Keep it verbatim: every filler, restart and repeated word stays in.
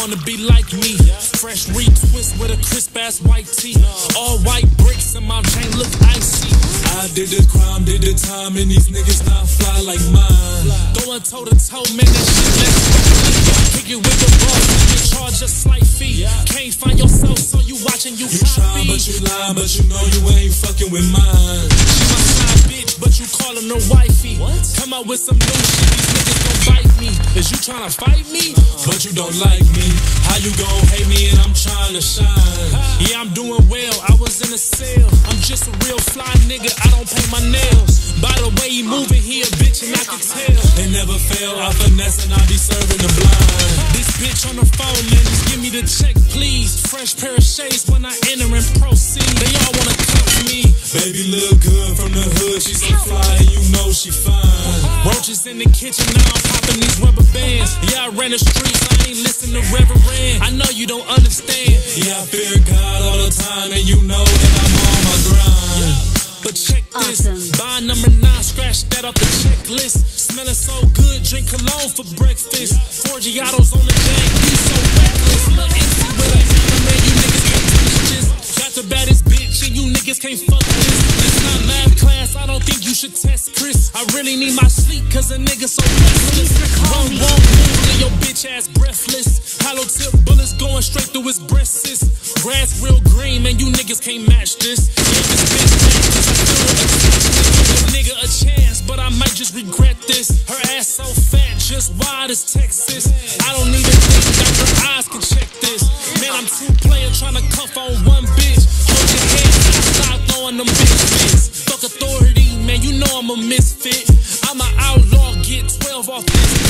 wanna be like me. Fresh retwist with a crisp ass white tee. All white bricks and my chain look icy. I did the crime, did the time, and these niggas not fly like mine. Going toe to toe, man, that shit left. Kick it with the boss, you charge a slight fee. Can't find yourself, so you watching you, you copy. You try, but you lie, but you know you ain't fucking with mine. She my side bitch, but you callin' her wifey. What? Come out with some new shit, these niggas gon' bite me. Is you tryna fight me? But you don't like me. How you gon' hate me and I'm trying to shine? Yeah, I'm doing well, I was in a cell. I'm just a real fly nigga, I don't pay my nails. By the way he moving here, bitch, and I can tell. They never fail, I finesse and I be serving the blind. This bitch on the phone, man, just give me the check, please. Fresh pair of shades when I enter and proceed. They all wanna cut me. Baby look good from the hood, she so fly and you know she fine. Roaches in the kitchen, now I'm popping these rubber bands. Yeah, I ran the streets, I ain't listen to Reverend. I know you don't understand. Yeah, I fear God all the time and you know that I'm on my grind. But check this, awesome. Buy number nine, scratch that off the checklist. Smelling so good, drink cologne for breakfast. Four Giottos on the gang, you so reckless. Look empty with a hammer, man, you niggas can't touch this. Got the baddest bitch and you niggas can't fuck this. It's not math class, I don't think you should test Chris. I really need my sleep cause a nigga so restless. One wrong move and your bitch ass breathless. Hollow tip bullets going straight through his breasts. Grass real green, man, you niggas can't match this. Yeah, this bitch matches, I feel attached. Give a nigga a chance, but I might just regret this. Her ass so fat, just wide as Texas. I don't even think that your eyes can check this. Man, I'm two player trying to cuff on one bitch. Hold your head, stop throwing them bitch fits. Fuck authority, man, you know I'm a misfit. I'm an outlaw, get twelve off this.